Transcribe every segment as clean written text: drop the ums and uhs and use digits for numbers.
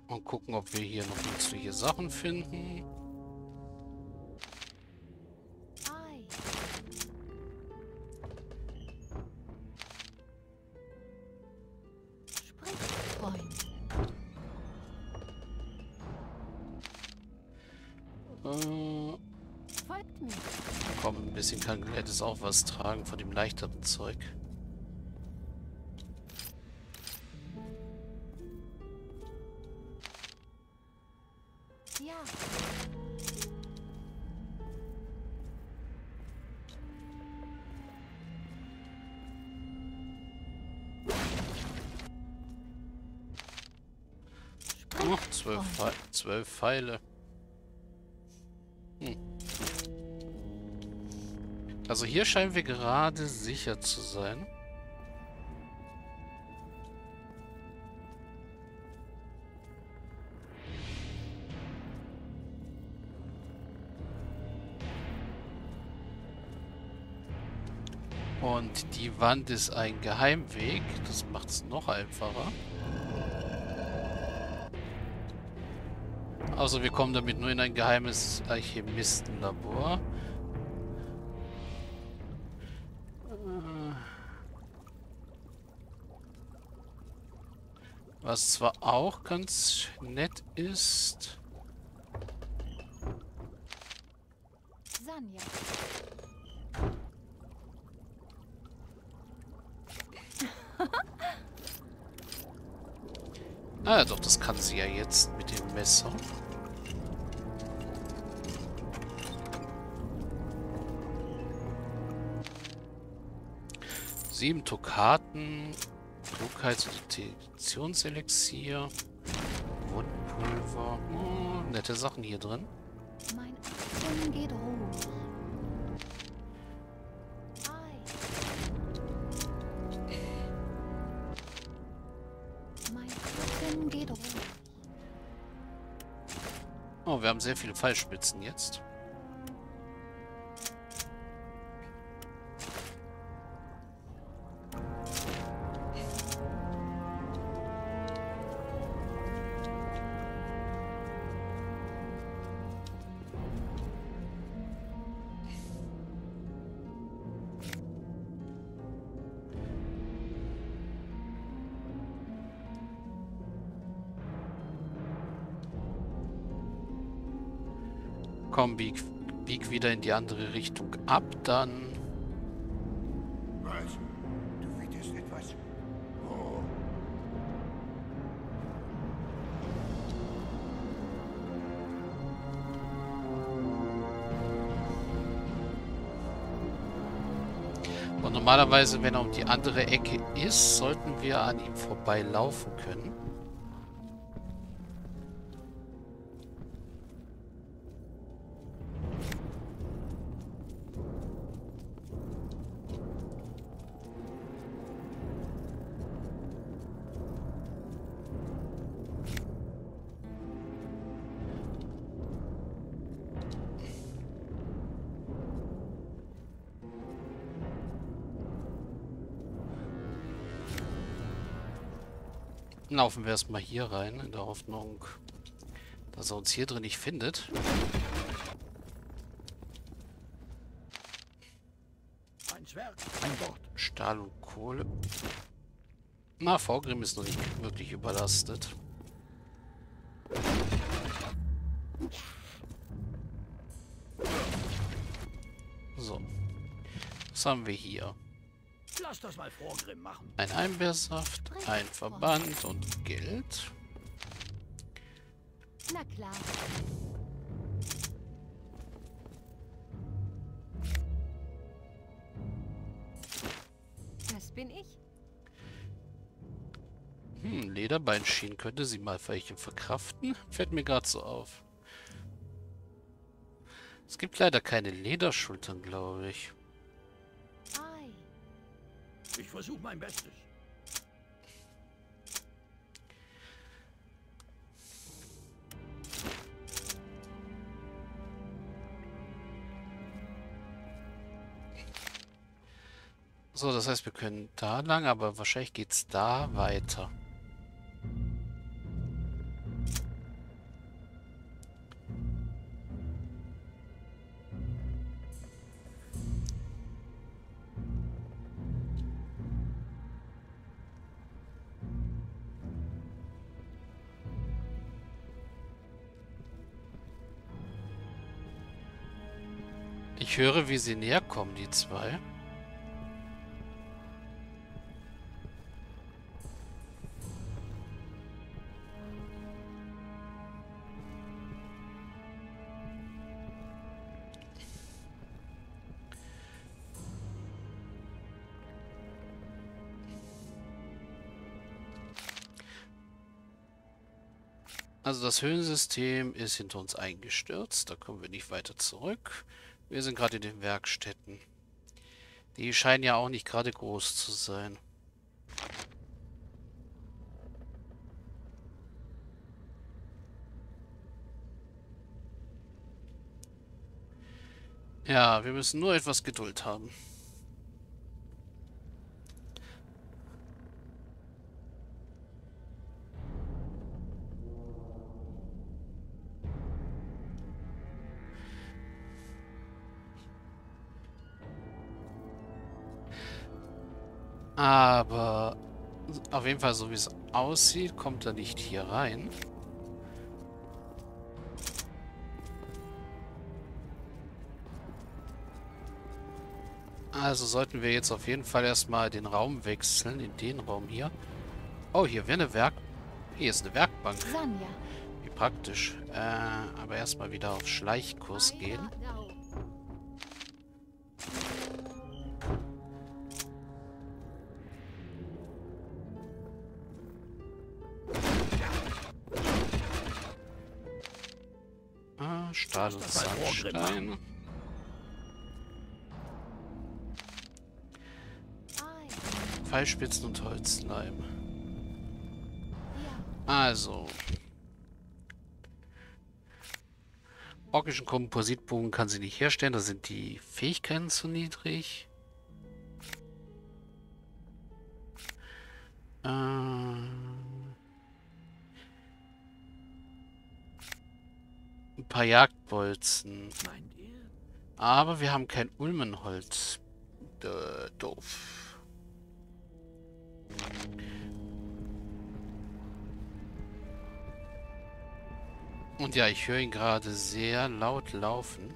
Und gucken, ob wir hier noch nützliche Sachen finden. Ei. Sprich, Freund. Folgt mir. Komm, ein bisschen kann Gladys auch was tragen von dem leichteren Zeug. Ja. Oh, Sprich, 12 Pfeile. Also hier scheinen wir gerade sicher zu sein. Und die Wand ist ein Geheimweg. Das macht es noch einfacher. Also wir kommen damit nur in ein geheimes Alchemistenlabor. Was zwar auch ganz nett ist. Sanja. Ah ja, doch, das kann sie ja jetzt mit dem Messer. Sieben Tokaten, Klugheits- und Detektionselixier, Wundpulver. Oh, nette Sachen hier drin. Mein Atem geht ruhig. Ei. Mein Atem geht ruhig. Oh, wir haben sehr viele Pfeilspitzen jetzt. Komm, bieg wieder in die andere Richtung ab, dann. Was? Du witterst etwas? Oh. Und normalerweise, wenn er um die andere Ecke ist, sollten wir an ihm vorbeilaufen können. Laufen wir erstmal hier rein, in der Hoffnung, dass er uns hier drin nicht findet. Ein Zwerg, ein Wort. Stahl und Kohle. Na, Vorgrim ist noch nicht wirklich überlastet. So. Was haben wir hier? Lass das mal Vorgrim machen. Ein Einbeersaft, ein Verband und Geld. Na klar. Das bin ich. Lederbeinschienen. Könnte sie mal welche verkraften? Fällt mir gerade so auf. Es gibt leider keine Lederschultern, glaube ich. Ei. Ich versuche mein Bestes. So, das heißt, wir können da lang, aber wahrscheinlich geht's da weiter. Ich höre, wie sie näher kommen, die zwei. Also das Höhlensystem ist hinter uns eingestürzt. Da kommen wir nicht weiter zurück. Wir sind gerade in den Werkstätten. Die scheinen ja auch nicht gerade groß zu sein. Ja, wir müssen nur etwas Geduld haben. Aber auf jeden Fall, so wie es aussieht, kommt er nicht hier rein. Also sollten wir jetzt auf jeden Fall erstmal den Raum wechseln, in den Raum hier. Oh, hier wäre eine Hier ist eine Werkbank. Sanja. Wie praktisch. Aber erstmal wieder auf Schleichkurs gehen. Stahl und Sandstein. Pfeilspitzen und Holzleim. Also. Orkischen Kompositbogen kann sie nicht herstellen, da sind die Fähigkeiten zu niedrig. Ein paar Jagdbolzen. Aber wir haben kein Ulmenholz. Doof. Und ja, ich höre ihn gerade sehr laut laufen.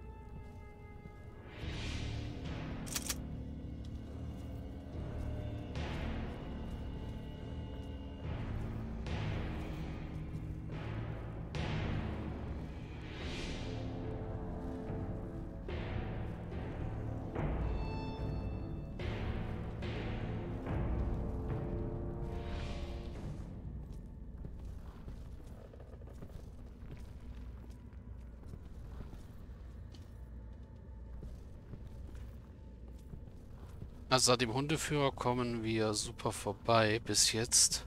Also an dem Hundeführer kommen wir super vorbei bis jetzt.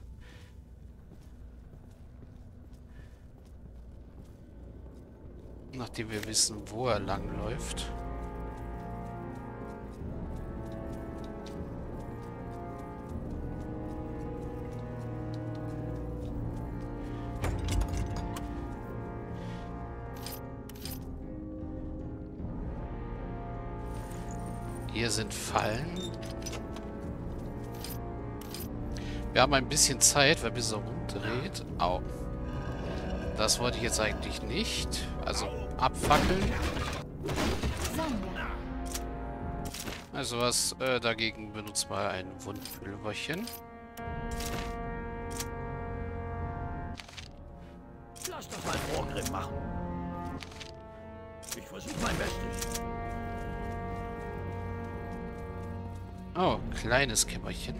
Nachdem wir wissen, wo er langläuft. Hier sind Fallen. Wir haben ein bisschen Zeit, weil bis er rumdreht. Au. Das wollte ich jetzt eigentlich nicht. Also abfackeln. Also was dagegen benutzt mal ein Wundpulverchen. Lass das mal Vorgriff machen. Ich versuche mein Bestes. Oh, kleines Kämmerchen.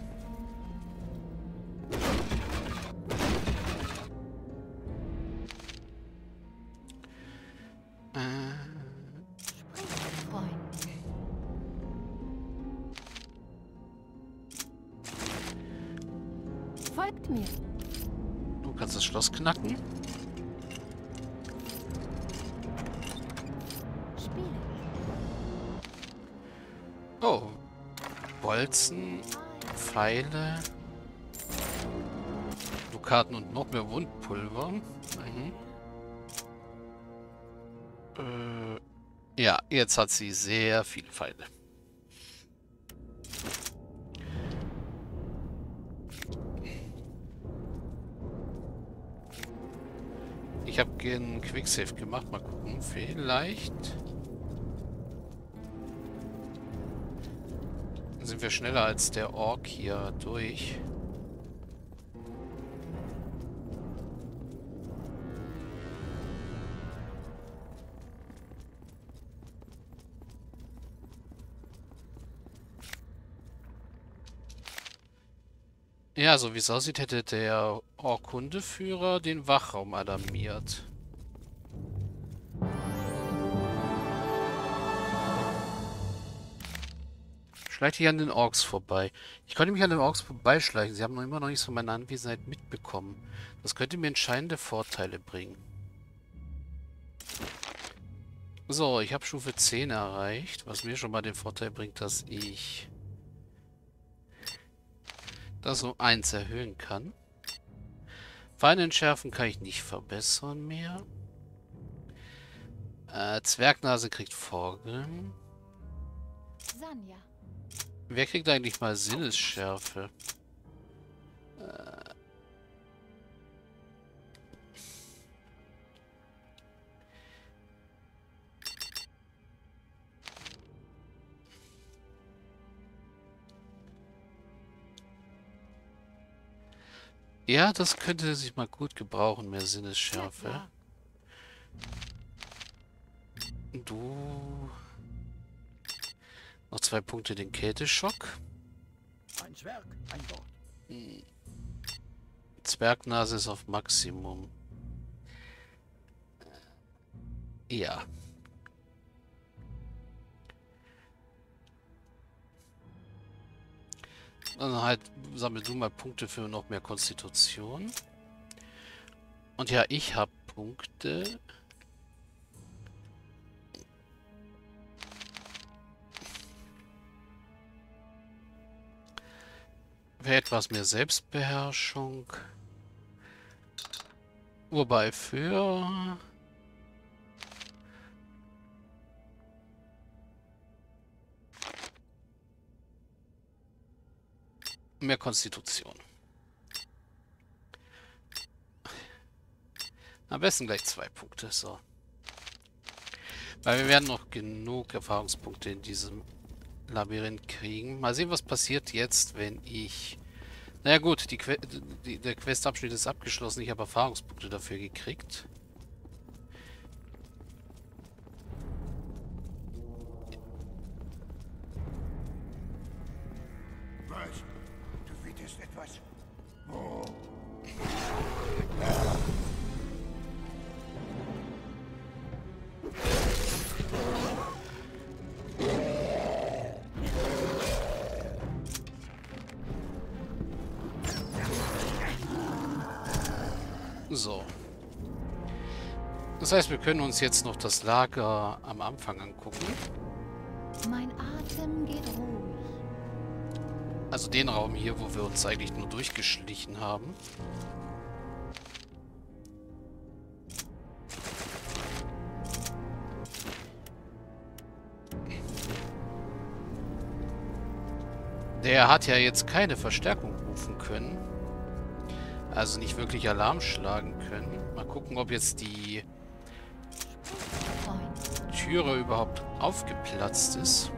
Folgt mir. Du kannst das Schloss knacken. Spiele. Oh. Bolzen, Pfeile, Dukaten und noch mehr Wundpulver. Ja, jetzt hat sie sehr viele Pfeile. Ich habe einen Quicksave gemacht. Mal gucken. Vielleicht. Sind wir schneller als der Ork hier durch. Ja, so wie es aussieht, hätte der Ork-Hundeführer den Wachraum alarmiert. Schleicht hier an den Orks vorbei. Ich konnte mich an den Orks vorbeischleichen. Sie haben noch immer noch nichts von meiner Anwesenheit mitbekommen. Das könnte mir entscheidende Vorteile bringen. So, ich habe Stufe 10 erreicht, was mir schon mal den Vorteil bringt, dass ich das um 1 erhöhen kann. Feinde entschärfen kann ich nicht verbessern mehr. Zwergnase kriegt Vorgrimm. Sanja. Wer kriegt eigentlich mal Sinnesschärfe? Ja, das könnte sich mal gut gebrauchen, mehr Sinnesschärfe. Du... Noch 2 Punkte den Kälteschock. Ein Zwerg, ein Wort. Zwergnase ist auf Maximum. Ja. Dann halt sammel du mal Punkte für noch mehr Konstitution. Und ja, ich habe Punkte. Für etwas mehr Selbstbeherrschung. Wobei für... mehr Konstitution. Am besten gleich 2 Punkte, so. Weil wir werden noch genug Erfahrungspunkte in diesem Labyrinth kriegen. Mal sehen, was passiert jetzt, wenn ich... Naja gut, der Questabschnitt ist abgeschlossen. Ich habe Erfahrungspunkte dafür gekriegt. Was? Du bittest etwas? So. Das heißt, wir können uns jetzt noch das Lager am Anfang angucken. Mein Atem geht ruhig. Also den Raum hier, wo wir uns eigentlich nur durchgeschlichen haben. Der hat ja jetzt keine Verstärkung rufen können. Also nicht wirklich Alarm schlagen können. Mal gucken, ob jetzt die Türe überhaupt aufgeplatzt ist.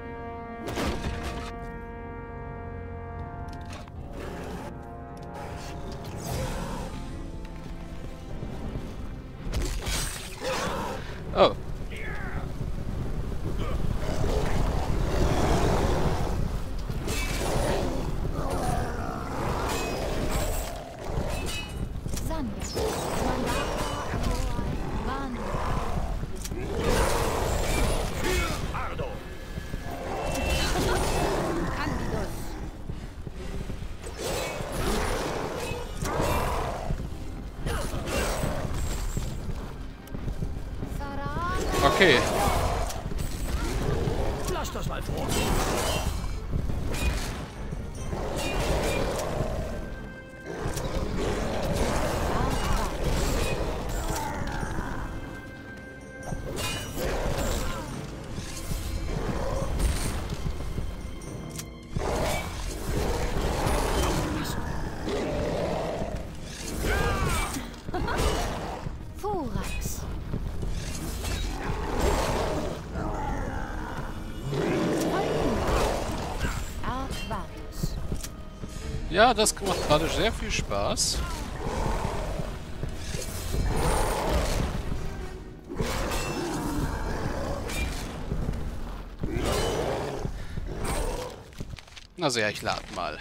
Oh. Okay. Lass das mal vor. Thorax. Ja, das macht gerade sehr viel Spaß. Also ja, ich lade mal.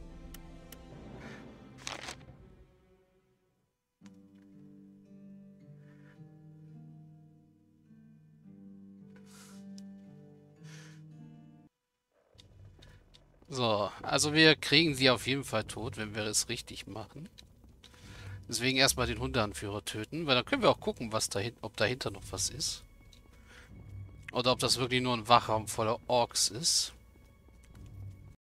So, also wir kriegen sie auf jeden Fall tot, wenn wir es richtig machen. Deswegen erstmal den Hundeanführer töten, weil dann können wir auch gucken, was dahinter, ob dahinter noch was ist. Oder ob das wirklich nur ein Wachraum voller Orks ist.